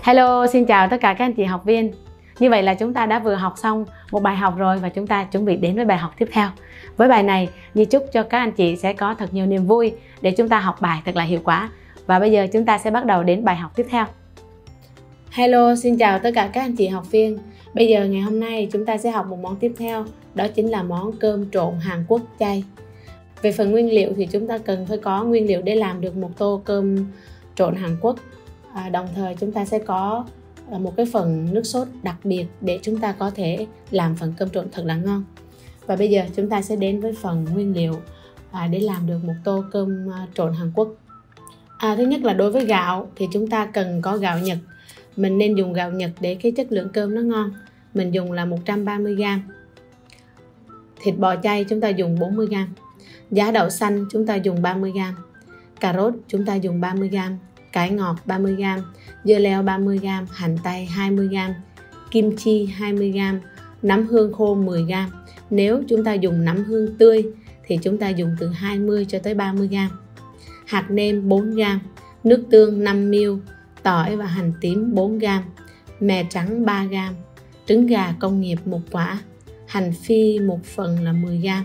Hello, xin chào tất cả các anh chị học viên. Như vậy là chúng ta đã vừa học xong một bài học rồi và chúng ta chuẩn bị đến với bài học tiếp theo. Với bài này, Nhi chúc cho các anh chị sẽ có thật nhiều niềm vui để chúng ta học bài thật là hiệu quả. Và bây giờ chúng ta sẽ bắt đầu đến bài học tiếp theo. Hello, xin chào tất cả các anh chị học viên. Bây giờ ngày hôm nay chúng ta sẽ học một món tiếp theo, đó chính là món cơm trộn Hàn Quốc chay. Về phần nguyên liệu thì chúng ta cần phải có nguyên liệu để làm được một tô cơm trộn Hàn Quốc. Đồng thời chúng ta sẽ có một cái phần nước sốt đặc biệt để chúng ta có thể làm phần cơm trộn thật là ngon. Và bây giờ chúng ta sẽ đến với phần nguyên liệu để làm được một tô cơm trộn Hàn Quốc. Thứ nhất là đối với gạo thì chúng ta cần có gạo Nhật. Mình nên dùng gạo Nhật để cái chất lượng cơm nó ngon. Mình dùng là 130g. Thịt bò chay chúng ta dùng 40g. Giá đậu xanh chúng ta dùng 30g. Cà rốt chúng ta dùng 30g. Cải ngọt 30g, dưa leo 30g, hành tây 20g, kim chi 20g, nấm hương khô 10g. Nếu chúng ta dùng nấm hương tươi thì chúng ta dùng từ 20 cho tới 30g. Hạt nêm 4g, nước tương 5ml, tỏi và hành tím 4g, mè trắng 3g, trứng gà công nghiệp 1 quả, hành phi 1 phần là 10g.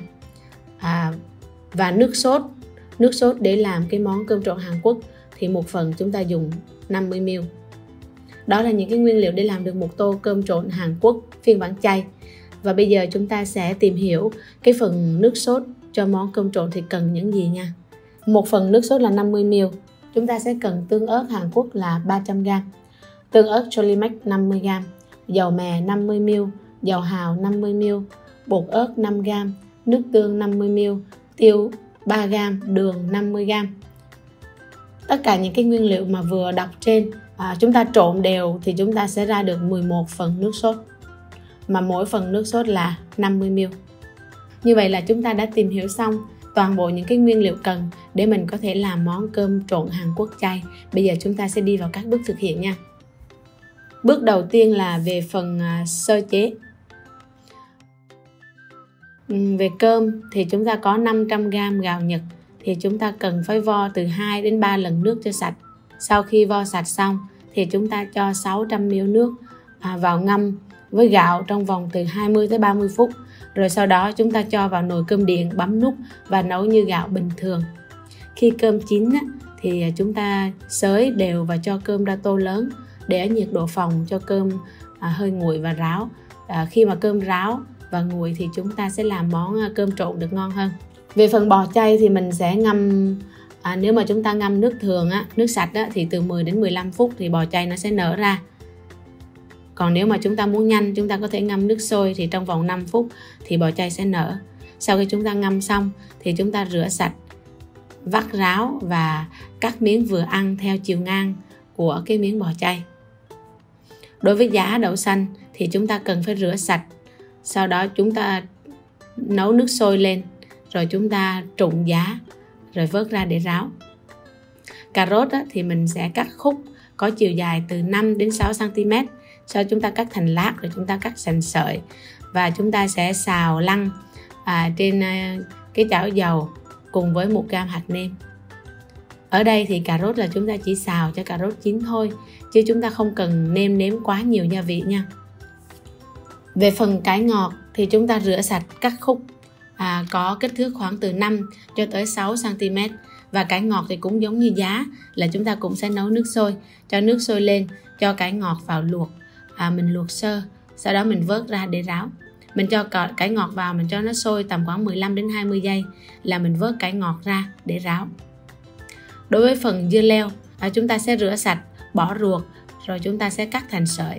Và nước sốt để làm cái món cơm trộn Hàn Quốc thì 1 phần chúng ta dùng 50ml. Đó là những cái nguyên liệu để làm được một tô cơm trộn Hàn Quốc phiên bản chay. Và bây giờ chúng ta sẽ tìm hiểu cái phần nước sốt cho món cơm trộn thì cần những gì nha. Một phần nước sốt là 50ml. Chúng ta sẽ cần tương ớt Hàn Quốc là 300g, tương ớt Cholimax 50g, dầu mè 50ml, dầu hào 50ml, bột ớt 5g, nước tương 50ml, tiêu 3g, đường 50g. Tất cả những cái nguyên liệu mà vừa đọc trên chúng ta trộn đều thì chúng ta sẽ ra được 11 phần nước sốt, mà mỗi phần nước sốt là 50ml. Như vậy là chúng ta đã tìm hiểu xong toàn bộ những cái nguyên liệu cần để mình có thể làm món cơm trộn Hàn Quốc chay. Bây giờ chúng ta sẽ đi vào các bước thực hiện nha. Bước đầu tiên là về phần sơ chế. Về cơm thì chúng ta có 500g gạo Nhật thì chúng ta cần phải vo từ 2 đến 3 lần nước cho sạch. Sau khi vo sạch xong thì chúng ta cho 600ml nước vào ngâm với gạo trong vòng từ 20 tới 30 phút. Rồi sau đó chúng ta cho vào nồi cơm điện, bấm nút và nấu như gạo bình thường. Khi cơm chín thì chúng ta xới đều và cho cơm ra tô lớn để ở nhiệt độ phòng cho cơm hơi nguội và ráo. Khi mà cơm ráo và nguội thì chúng ta sẽ làm món cơm trộn được ngon hơn. Về phần bò chay thì mình sẽ ngâm, nếu mà chúng ta ngâm nước thường nước sạch thì từ 10 đến 15 phút thì bò chay nó sẽ nở ra. Còn nếu mà chúng ta muốn nhanh, chúng ta có thể ngâm nước sôi thì trong vòng 5 phút thì bò chay sẽ nở. Sau khi chúng ta ngâm xong thì chúng ta rửa sạch, vắt ráo và cắt miếng vừa ăn theo chiều ngang của cái miếng bò chay. Đối với giá đậu xanh thì chúng ta cần phải rửa sạch. Sau đó chúng ta nấu nước sôi lên, rồi chúng ta trụng giá, rồi vớt ra để ráo. Cà rốt thì mình sẽ cắt khúc có chiều dài từ 5 đến 6cm. Sau chúng ta cắt thành lát rồi chúng ta cắt thành sợi. Và chúng ta sẽ xào lăn trên cái chảo dầu cùng với 1g hạt nêm. Ở đây thì cà rốt là chúng ta chỉ xào cho cà rốt chín thôi, chứ chúng ta không cần nêm nếm quá nhiều gia vị nha. Về phần cải ngọt thì chúng ta rửa sạch, cắt khúc có kích thước khoảng từ 5 cho tới 6cm. Và cải ngọt thì cũng giống như giá là chúng ta cũng sẽ nấu nước sôi, cho nước sôi lên, cho cải ngọt vào luộc. Mình luộc sơ, sau đó mình vớt ra để ráo. Mình cho cải ngọt vào, mình cho nó sôi tầm khoảng 15 đến 20 giây là mình vớt cải ngọt ra để ráo. Đối với phần dưa leo, chúng ta sẽ rửa sạch, bỏ ruột, rồi chúng ta sẽ cắt thành sợi.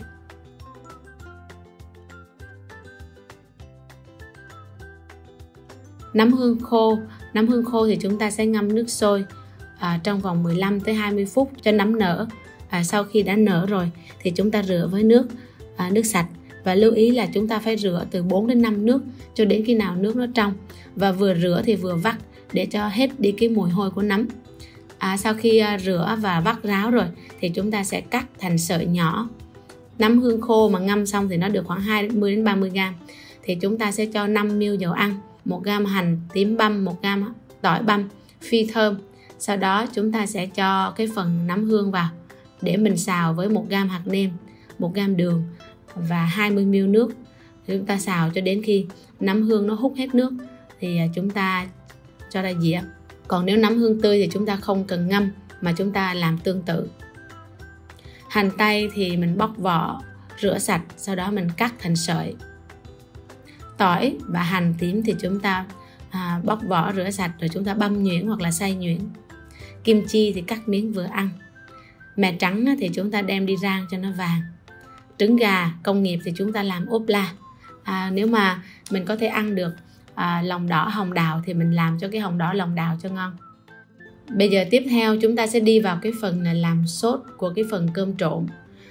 Nấm hương khô thì chúng ta sẽ ngâm nước sôi trong vòng 15 tới 20 phút cho nấm nở. Sau khi đã nở rồi thì chúng ta rửa với nước sạch, và lưu ý là chúng ta phải rửa từ 4 đến 5 nước cho đến khi nào nước nó trong, và vừa rửa thì vừa vắt để cho hết đi cái mùi hôi của nấm. Sau khi rửa và vắt ráo rồi thì chúng ta sẽ cắt thành sợi nhỏ. Nấm hương khô mà ngâm xong thì nó được khoảng 20 đến 30g thì chúng ta sẽ cho 5ml dầu ăn, 1g hành tím băm, 1g tỏi băm, phi thơm. Sau đó chúng ta sẽ cho cái phần nấm hương vào để mình xào với 1 gam hạt nêm, 1 gam đường và 20 ml nước. Chúng ta xào cho đến khi nấm hương nó hút hết nước thì chúng ta cho ra dĩa. Còn nếu nấm hương tươi thì chúng ta không cần ngâm mà chúng ta làm tương tự. Hành tây thì mình bóc vỏ, rửa sạch, sau đó mình cắt thành sợi. Tỏi và hành tím thì chúng ta bóc vỏ, rửa sạch rồi chúng ta băm nhuyễn hoặc là xay nhuyễn. Kim chi thì cắt miếng vừa ăn. Mè trắng thì chúng ta đem đi rang cho nó vàng. Trứng gà công nghiệp thì chúng ta làm ốp la. Nếu mà mình có thể ăn được lòng đỏ hồng đào thì mình làm cho cái hồng đỏ lòng đào cho ngon. Bây giờ tiếp theo chúng ta sẽ đi vào cái phần là làm sốt của cái phần cơm trộn.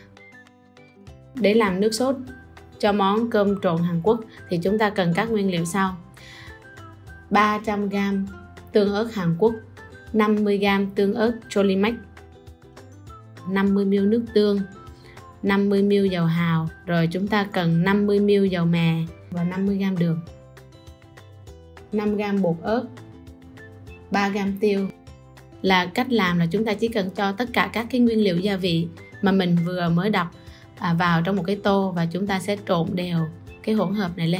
Để làm nước sốt cho món cơm trộn Hàn Quốc thì chúng ta cần các nguyên liệu sau: 300g tương ớt Hàn Quốc, 50g tương ớt Cholimax, 50ml nước tương, 50ml dầu hào, rồi chúng ta cần 50ml dầu mè và 50g đường, 5g bột ớt, 3g tiêu. Là cách làm là chúng ta chỉ cần cho tất cả các cái nguyên liệu gia vị mà mình vừa mới đọc vào trong một cái tô và chúng ta sẽ trộn đều cái hỗn hợp này lên.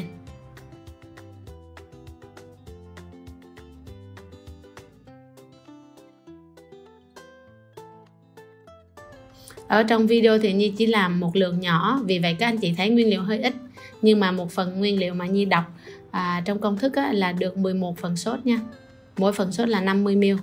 Ở trong video thì Nhi chỉ làm một lượng nhỏ, vì vậy các anh chị thấy nguyên liệu hơi ít, nhưng mà một phần nguyên liệu mà Nhi đọc trong công thức là được 11 phần sốt nha. Mỗi phần sốt là 50ml.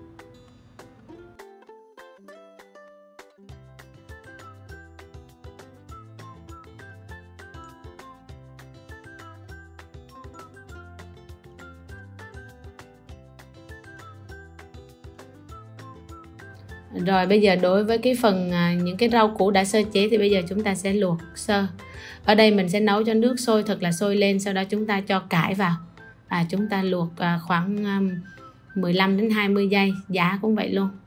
Rồi bây giờ đối với cái phần những cái rau củ đã sơ chế thì bây giờ chúng ta sẽ luộc sơ. Ở đây mình sẽ nấu cho nước sôi thật là sôi lên, sau đó chúng ta cho cải vào. Chúng ta luộc khoảng 15 đến 20 giây, giá cũng vậy luôn.